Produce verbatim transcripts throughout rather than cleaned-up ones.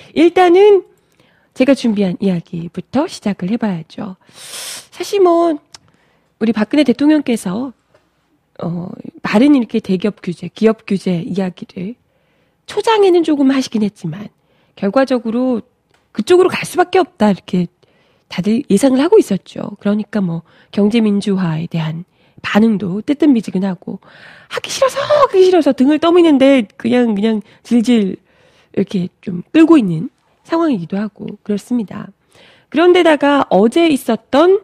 일단은 제가 준비한 이야기부터 시작을 해봐야죠. 사실 뭐 우리 박근혜 대통령께서 어, 말은 이렇게 대기업 규제, 기업 규제 이야기를 초장에는 조금 하시긴 했지만 결과적으로 그쪽으로 갈 수밖에 없다 이렇게 다들 예상을 하고 있었죠. 그러니까 뭐 경제민주화에 대한 반응도 뜨뜻미지근하고 하기 싫어서 하기 싫어서 등을 떠미는데 그냥 그냥 질질 이렇게 좀 끌고 있는 상황이기도 하고 그렇습니다. 그런데다가 어제 있었던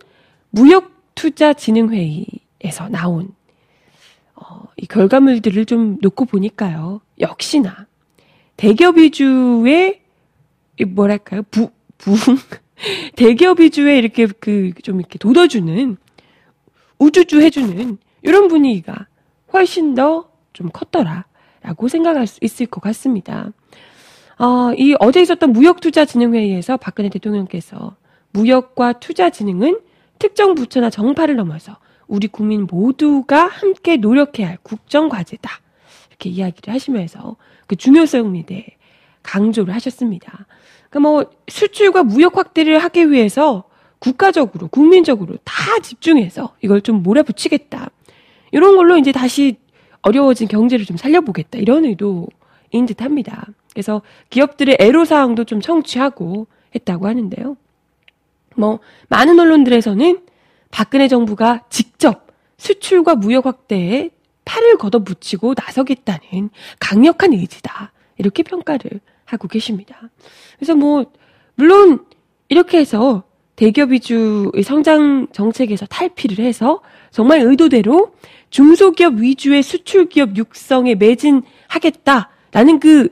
무역투자진흥회의에서 나온 어, 이 결과물들을 좀 놓고 보니까요. 역시나 대기업 위주의 뭐랄까요? 부, 부흥? 대기업 위주의 이렇게 그 좀 이렇게 돋워주는 우쭈쭈 해주는 이런 분위기가 훨씬 더 좀 컸더라라고 생각할 수 있을 것 같습니다. 어, 이 어제 있었던 무역투자진흥회의에서 박근혜 대통령께서 무역과 투자진흥은 특정 부처나 정파를 넘어서 우리 국민 모두가 함께 노력해야 할 국정과제다. 이렇게 이야기를 하시면서 그 중요성에 대해 강조를 하셨습니다. 그러니까 뭐 수출과 무역 확대를 하기 위해서 국가적으로, 국민적으로 다 집중해서 이걸 좀 몰아붙이겠다. 이런 걸로 이제 다시 어려워진 경제를 좀 살려보겠다. 이런 의도인 듯 합니다. 그래서 기업들의 애로사항도 좀 청취하고 했다고 하는데요. 뭐, 많은 언론들에서는 박근혜 정부가 직접 수출과 무역 확대에 팔을 걷어붙이고 나서겠다는 강력한 의지다. 이렇게 평가를 하고 계십니다. 그래서 뭐, 물론 이렇게 해서 대기업 위주의 성장 정책에서 탈피를 해서 정말 의도대로 중소기업 위주의 수출기업 육성에 매진하겠다라는 그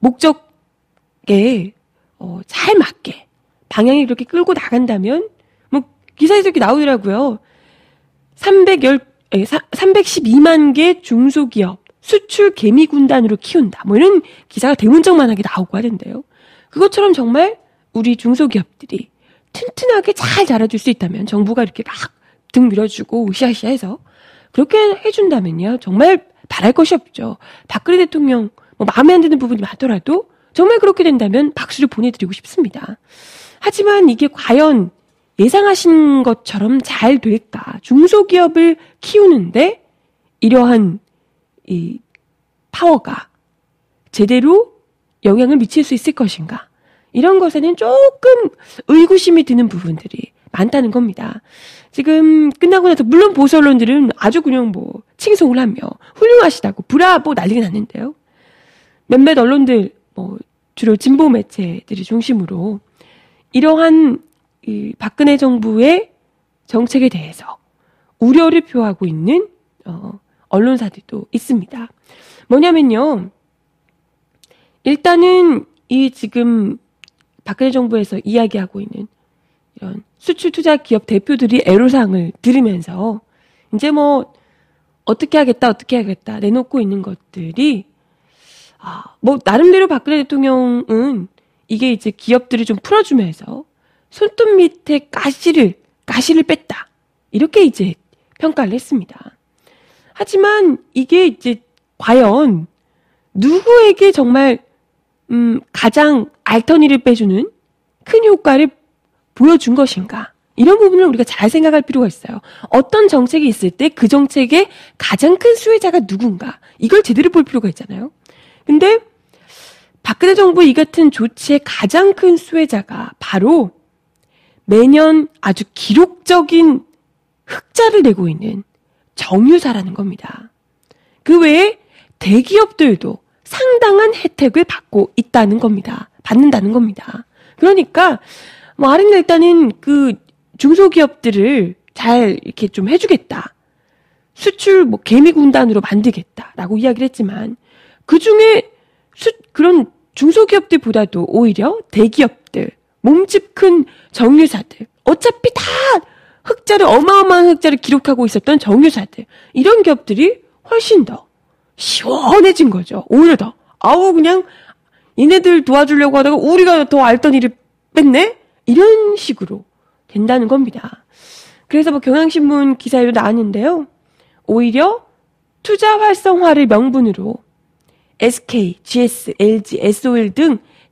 목적에 어, 잘 맞게 방향이 그렇게 끌고 나간다면 뭐 기사에서 이렇게 나오더라고요. 삼백십, 삼백십이만 개 중소기업 수출 개미 군단으로 키운다. 뭐 이런 기사가 대문짝만하게 나오고 하던데요. 그것처럼 정말 우리 중소기업들이 튼튼하게 잘 자라줄 수 있다면 정부가 이렇게 막 등 밀어주고 으쌰으쌰해서 그렇게 해준다면요. 정말 바랄 것이 없죠. 박근혜 대통령 뭐 마음에 안 드는 부분이 많더라도 정말 그렇게 된다면 박수를 보내드리고 싶습니다. 하지만 이게 과연 예상하신 것처럼 잘 될까? 중소기업을 키우는데 이러한 이 파워가 제대로 영향을 미칠 수 있을 것인가? 이런 것에는 조금 의구심이 드는 부분들이 많다는 겁니다. 지금 끝나고 나서 물론 보수 언론들은 아주 그냥 뭐 칭송을 하며 훌륭하시다고 브라보 난리가 났는데요. 몇몇 언론들 뭐 주로 진보 매체들이 중심으로 이러한 이 박근혜 정부의 정책에 대해서 우려를 표하고 있는 어, 언론사들도 있습니다. 뭐냐면요. 일단은 이 지금 박근혜 정부에서 이야기하고 있는 이런 수출 투자 기업 대표들이 애로사항을 들으면서 이제 뭐 어떻게 하겠다 어떻게 하겠다 내놓고 있는 것들이 아, 뭐 나름대로 박근혜 대통령은 이게 이제 기업들을 좀 풀어주면서 손톱 밑에 가시를 가시를 뺐다 이렇게 이제 평가를 했습니다. 하지만 이게 이제 과연 누구에게 정말 음, 가장 알터니를 빼주는 큰 효과를 보여준 것인가? 이런 부분을 우리가 잘 생각할 필요가 있어요. 어떤 정책이 있을 때 그 정책의 가장 큰 수혜자가 누군가? 이걸 제대로 볼 필요가 있잖아요. 근데 박근혜 정부 이 같은 조치의 가장 큰 수혜자가 바로 매년 아주 기록적인 흑자를 내고 있는 정유사라는 겁니다. 그 외에 대기업들도 상당한 혜택을 받고 있다는 겁니다. 받는다는 겁니다. 그러니까 뭐 아린가 일단은 그 중소기업들을 잘 이렇게 좀 해주겠다. 수출 뭐 개미 군단으로 만들겠다라고 이야기를 했지만 그 중에 수, 그런 중소기업들보다도 오히려 대기업들, 몸집 큰 정유사들, 어차피 다 흑자를 어마어마한 흑자를 기록하고 있었던 정유사들 이런 기업들이 훨씬 더 시원해진 거죠. 오히려 더 아우 그냥 얘네들 도와주려고 하다가 우리가 더 알더니를 뺐네? 이런 식으로 된다는 겁니다. 그래서 뭐 경향신문 기사에도 나왔는데요. 오히려 투자 활성화를 명분으로 에스케이, 지에스, 엘지, 에스오엘 등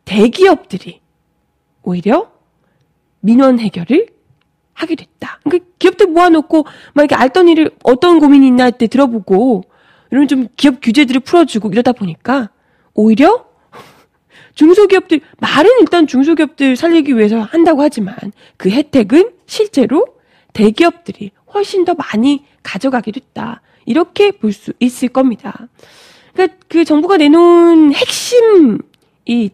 대기업들이 오히려 민원 해결을 하게 됐다. 그러니까 기업들 모아놓고 막 이렇게 알더니를 어떤 고민이 있나 할 때 들어보고 이런 좀 기업 규제들을 풀어주고 이러다 보니까 오히려 중소기업들, 말은 일단 중소기업들 살리기 위해서 한다고 하지만 그 혜택은 실제로 대기업들이 훨씬 더 많이 가져가게 됐다. 이렇게 볼 수 있을 겁니다. 그러니까 그 정부가 내놓은 핵심 이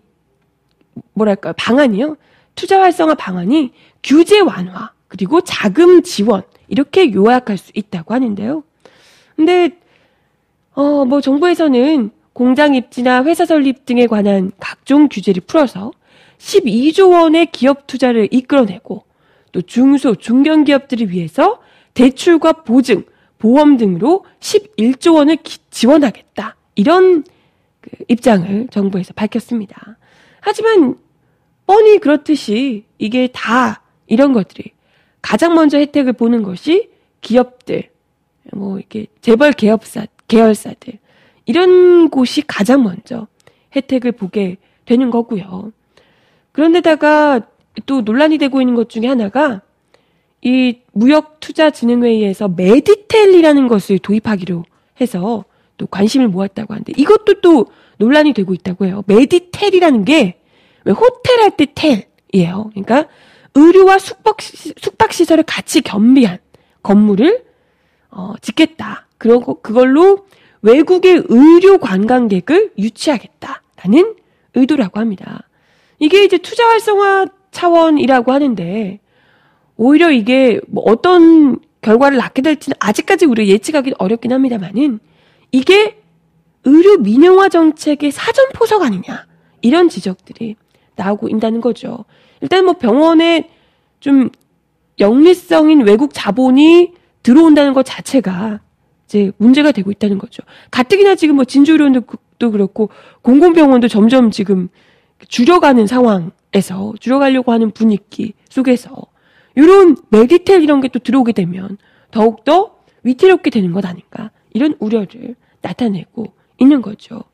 뭐랄까 방안이요. 투자 활성화 방안이 규제 완화 그리고 자금 지원 이렇게 요약할 수 있다고 하는데요. 근데 어 뭐 정부에서는 공장 입지나 회사 설립 등에 관한 각종 규제를 풀어서 십이조 원의 기업 투자를 이끌어내고 또 중소, 중견기업들을 위해서 대출과 보증, 보험 등으로 십일조 원을 기, 지원하겠다. 이런 그 입장을 정부에서 밝혔습니다. 하지만 뻔히 그렇듯이 이게 다 이런 것들이 가장 먼저 혜택을 보는 것이 기업들, 뭐 이렇게 재벌 계열사, 계열사들 이런 곳이 가장 먼저 혜택을 보게 되는 거고요. 그런데다가 또 논란이 되고 있는 것 중에 하나가 이 무역투자진흥회의에서 메디텔이라는 것을 도입하기로 해서 또 관심을 모았다고 하는데 이것도 또 논란이 되고 있다고 해요. 메디텔이라는 게 왜 호텔 할 때 텔이에요. 그러니까 의료와 숙박, 숙박시설을 같이 겸비한 건물을 어, 짓겠다. 그러고 그걸로 외국의 의료 관광객을 유치하겠다라는 의도라고 합니다. 이게 이제 투자 활성화 차원이라고 하는데 오히려 이게 뭐 어떤 결과를 낳게 될지는 아직까지 우리가 예측하기 어렵긴 합니다만은 이게 의료 민영화 정책의 사전포석 아니냐 이런 지적들이 나오고 있다는 거죠. 일단 뭐 병원에 좀 영리성인 외국 자본이 들어온다는 것 자체가 이제 문제가 되고 있다는 거죠. 가뜩이나 지금 뭐 진주의료원도 그렇고 공공병원도 점점 지금 줄여가는 상황에서 줄여가려고 하는 분위기 속에서 이런 메디텔 이런 게 또 들어오게 되면 더욱더 위태롭게 되는 것 아닌가 이런 우려를 나타내고 있는 거죠.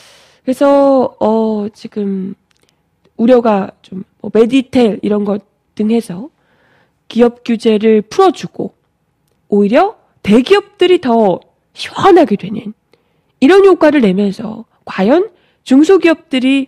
그래서 어 지금 우려가 좀 뭐 메디텔 이런 것 등 해서 기업 규제를 풀어주고 오히려 대기업들이 더 시원하게 되는 이런 효과를 내면서 과연 중소기업들이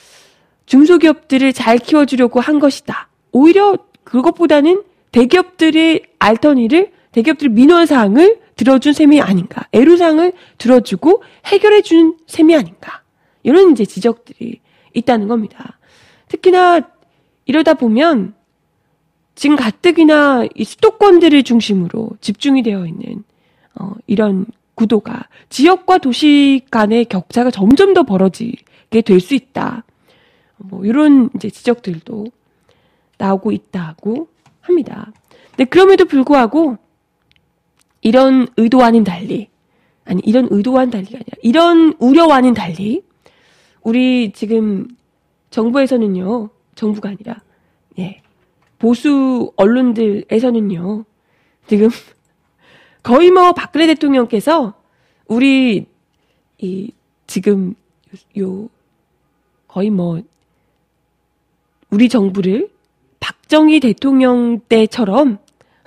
중소기업들을 잘 키워주려고 한 것이다. 오히려 그것보다는 대기업들의 알터니를 대기업들의 민원사항을 들어준 셈이 아닌가. 애로사항을 들어주고 해결해준 셈이 아닌가. 이런 이제 지적들이 있다는 겁니다. 특히나 이러다 보면 지금 가뜩이나 이 수도권들을 중심으로 집중이 되어 있는 어, 이런 구도가 지역과 도시 간의 격차가 점점 더 벌어지게 될 수 있다. 뭐 이런 이제 지적들도 나오고 있다고 합니다. 근데 그럼에도 불구하고 이런 의도와는 달리, 아니 이런 의도와는 달리가 아니라 이런 우려와는 달리 우리 지금 정부에서는요, 정부가 아니라 예. 보수 언론들에서는요, 지금 거의 뭐 박근혜 대통령께서 우리 이 지금 요 거의 뭐 우리 정부를 박정희 대통령 때처럼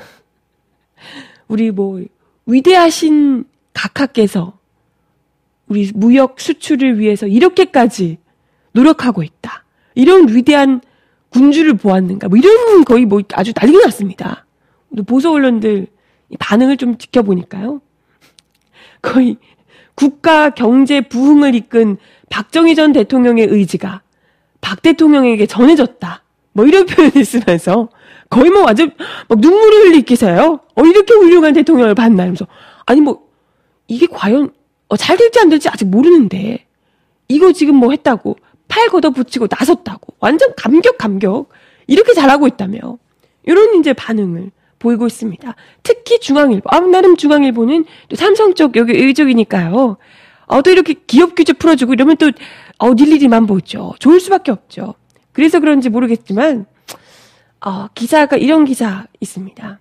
우리 뭐 위대하신 각하께서 우리 무역 수출을 위해서 이렇게까지 노력하고 있다. 이런 위대한 군주를 보았는가? 뭐 이런 거의 뭐 아주 난리가 났습니다. 보수 언론들 반응을 좀 지켜보니까요. 거의 국가 경제 부흥을 이끈 박정희 전 대통령의 의지가 박 대통령에게 전해졌다. 뭐 이런 표현을 쓰면서 거의 뭐 완전 막 눈물을 흘리기세요. 어 이렇게 훌륭한 대통령을 봤나 이러면서 아니 뭐 이게 과연 어, 잘 될지 안 될지 아직 모르는데 이거 지금 뭐 했다고 팔 걷어붙이고 나섰다고 완전 감격 감격 이렇게 잘하고 있다며 이런 이제 반응을 보이고 있습니다. 특히 중앙일보, 아 나름 중앙일보는 또 삼성 쪽 여기 의적이니까요. 어, 또 이렇게 기업 규제 풀어주고 이러면 또 어, 일일이만 보죠. 좋을 수밖에 없죠. 그래서 그런지 모르겠지만 어, 기사가 이런 기사 있습니다.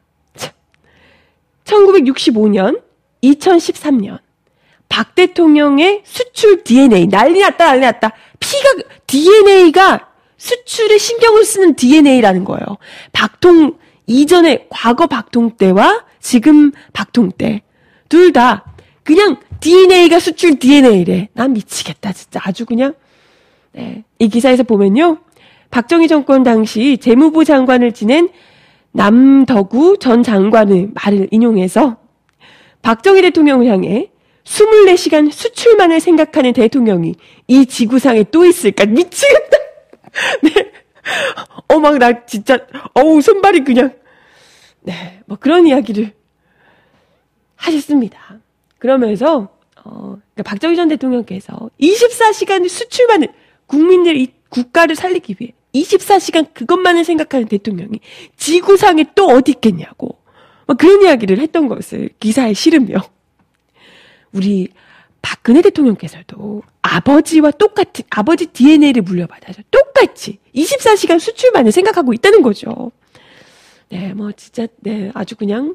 천구백육십오 년, 이천십삼 년 박 대통령의 수출 디엔에이 난리 났다 난리 났다. 피가, 디엔에이가 수출에 신경을 쓰는 디엔에이라는 거예요. 박통, 이전에, 과거 박통 때와 지금 박통 때. 둘 다, 그냥 디엔에이가 수출 디엔에이래. 난 미치겠다, 진짜. 아주 그냥. 네. 이 기사에서 보면요. 박정희 정권 당시 재무부 장관을 지낸 남덕우 전 장관의 말을 인용해서 박정희 대통령을 향해 이십사 시간 수출만을 생각하는 대통령이 이 지구상에 또 있을까? 미치겠다. 네. 어, 막, 나 진짜, 어우, 손발이 그냥. 네. 뭐 그런 이야기를 하셨습니다. 그러면서, 어, 그러니까 박정희 전 대통령께서 이십사 시간 수출만을, 국민들, 이 국가를 살리기 위해 이십사 시간 그것만을 생각하는 대통령이 지구상에 또 어디 있겠냐고. 뭐 그런 이야기를 했던 것을 기사에 실으며, 우리 박근혜 대통령께서도 아버지와 똑같은, 아버지 디엔에이를 물려받아서 똑같이 이십사 시간 수출만을 생각하고 있다는 거죠. 네, 뭐 진짜, 네, 아주 그냥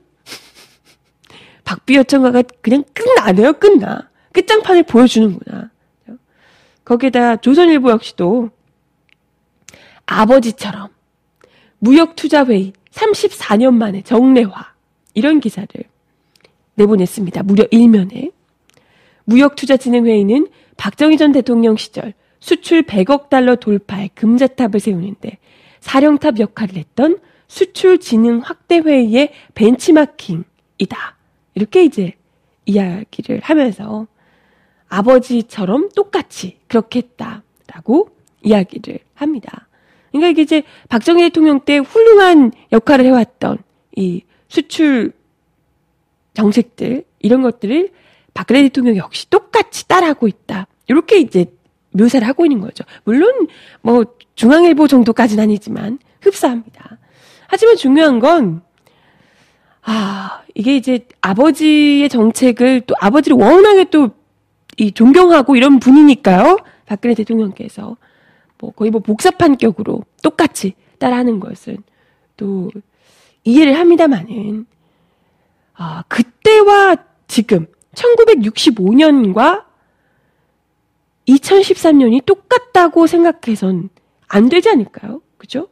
박비여천가가 그냥 끝나네요, 끝나. 끝장판을 보여주는구나. 거기에다 조선일보 역시도 아버지처럼 무역투자회의 삼십사 년 만에 정례화, 이런 기사를 내보냈습니다. 무려 일면에. 무역투자진흥회의는 박정희 전 대통령 시절 수출 백억 달러 돌파의 금자탑을 세우는데 사령탑 역할을 했던 수출진흥 확대회의의 벤치마킹이다. 이렇게 이제 이야기를 하면서 아버지처럼 똑같이 그렇게 했다라고 이야기를 합니다. 그러니까 이게 이제 박정희 대통령 때 훌륭한 역할을 해왔던 이 수출 정책들, 이런 것들을 박근혜 대통령 역시 똑같이 따라하고 있다. 이렇게 이제 묘사를 하고 있는 거죠. 물론 뭐 중앙일보 정도까지는 아니지만 흡사합니다. 하지만 중요한 건, 아, 이게 이제 아버지의 정책을, 또 아버지를 워낙에 또 이 존경하고 이런 분이니까요. 박근혜 대통령께서 뭐 거의 뭐 복사판격으로 똑같이 따라하는 것은 또 이해를 합니다만은, 아, 그때와 지금 천구백육십오 년과 이천십삼 년이 똑같다고 생각해선 안 되지 않을까요? 그죠?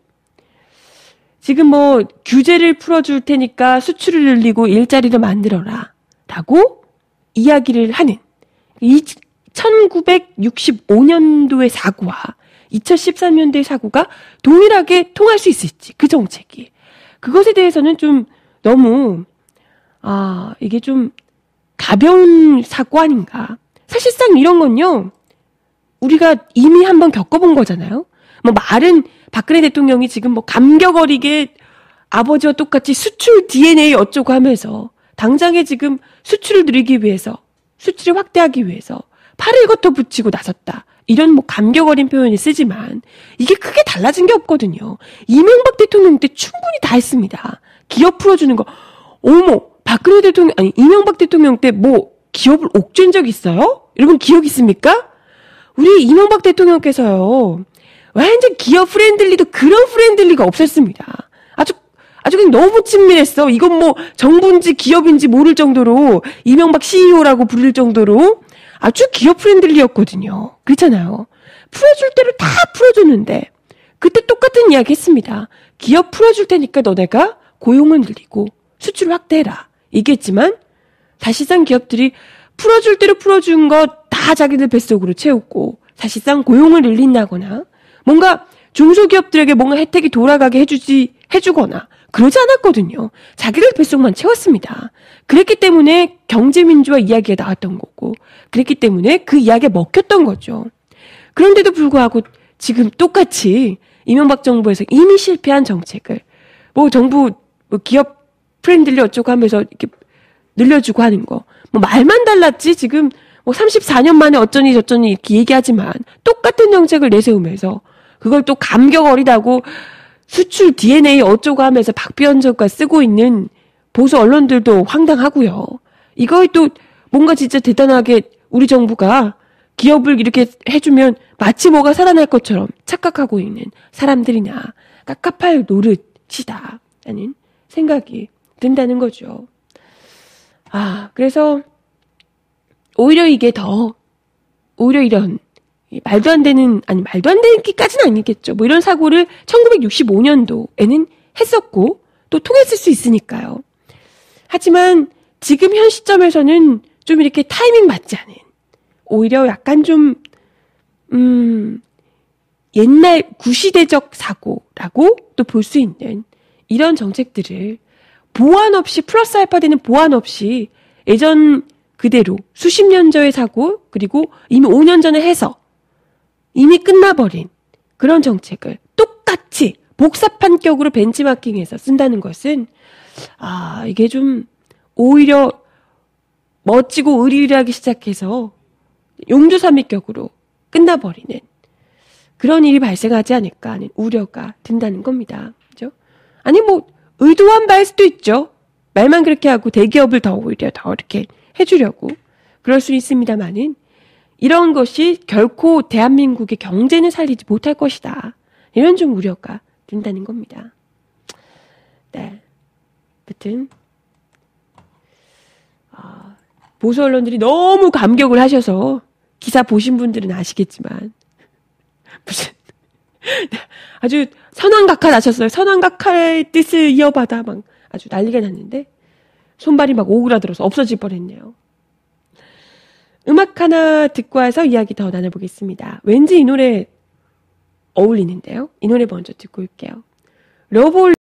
지금 뭐 규제를 풀어줄 테니까 수출을 늘리고 일자리를 만들어라 라고 이야기를 하는 이 천구백육십오 년도의 사고와 이천십삼 년도의 사고가 동일하게 통할 수 있을지, 그 정책이. 그것에 대해서는 좀 너무, 아, 이게 좀 가벼운 사고 아닌가. 사실상 이런 건요, 우리가 이미 한번 겪어본 거잖아요. 뭐 말은 박근혜 대통령이 지금 뭐 감격 어리게 아버지와 똑같이 수출 디엔에이 어쩌고 하면서 당장에 지금 수출을 늘리기 위해서, 수출을 확대하기 위해서 팔을 걷어 붙이고 나섰다. 이런 뭐 감격 어린 표현을 쓰지만 이게 크게 달라진 게 없거든요. 이명박 대통령 때 충분히 다 했습니다. 기업 풀어주는 거. 어머, 박근혜 대통령, 아니 이명박 대통령 때 뭐 기업을 옥죄인 적 있어요? 여러분 기억 있습니까? 우리 이명박 대통령께서요, 완전 기업 프렌들리도 그런 프렌들리가 없었습니다. 아주 아주 그냥 너무 친밀했어. 이건 뭐 정부인지 기업인지 모를 정도로, 이명박 씨이오라고 부를 정도로 아주 기업 프렌들리였거든요. 그렇잖아요. 풀어줄 때를 다 풀어줬는데 그때 똑같은 이야기 했습니다. 기업 풀어줄 테니까 너네가 고용을 늘리고 수출 확대해라. 얘기했지만 사실상 기업들이 풀어줄 대로 풀어준 거 다 자기들 뱃속으로 채우고 사실상 고용을 늘린다거나 뭔가 중소기업들에게 뭔가 혜택이 돌아가게 해주지, 해주거나 그러지 않았거든요. 자기들 뱃속만 채웠습니다. 그랬기 때문에 경제민주화 이야기가 나왔던 거고, 그랬기 때문에 그 이야기에 먹혔던 거죠. 그런데도 불구하고 지금 똑같이 이명박 정부에서 이미 실패한 정책을 뭐 정부 뭐 기업 프렌들리 어쩌고 하면서 이렇게 늘려주고 하는 거, 뭐 말만 달랐지 지금 뭐 삼십사 년 만에 어쩌니 저쩌니 이렇게 얘기하지만 똑같은 정책을 내세우면서 그걸 또 감격 어리다고 수출 디엔에이 어쩌고 하면서 박비현저가 쓰고 있는 보수 언론들도 황당하고요. 이거에 또 뭔가 진짜 대단하게 우리 정부가 기업을 이렇게 해주면 마치 뭐가 살아날 것처럼 착각하고 있는 사람들이나 깝깝할 노릇이다 라는 생각이 든다는 거죠. 아, 그래서 오히려 이게 더, 오히려 이런 말도 안 되는, 아니, 말도 안 되기까지는 아니겠죠. 뭐 이런 사고를 천구백육십오 년도에는 했었고, 또 통했을 수 있으니까요. 하지만 지금 현 시점에서는 좀 이렇게 타이밍 맞지 않은, 오히려 약간 좀, 음, 옛날 구시대적 사고라고 또 볼 수 있는 이런 정책들을 보완 없이, 플러스 알파 되는 보완 없이 예전 그대로 수십 년 전의 사고, 그리고 이미 오 년 전에 해서 이미 끝나버린 그런 정책을 똑같이 복사판격으로 벤치마킹해서 쓴다는 것은, 아, 이게 좀 오히려 멋지고 의리의리하기 시작해서 용두사미격으로 끝나버리는 그런 일이 발생하지 않을까 하는 우려가 든다는 겁니다. 그죠? 아니, 뭐, 의도한 바일 수도 있죠. 말만 그렇게 하고 대기업을 더 오히려 더 이렇게 해주려고. 그럴 수 있습니다만은, 이런 것이 결코 대한민국의 경제는 살리지 못할 것이다. 이런 좀 우려가 든다는 겁니다. 네. 아무튼, 아, 보수 언론들이 너무 감격을 하셔서 기사 보신 분들은 아시겠지만, 무슨, 아주 선왕각하 나셨어요. 선왕각하의 뜻을 이어받아 막 아주 난리가 났는데, 손발이 막 오그라들어서 없어질 뻔했네요. 음악 하나 듣고 와서 이야기 더 나눠보겠습니다. 왠지 이 노래 어울리는데요. 이 노래 먼저 듣고 올게요. 러브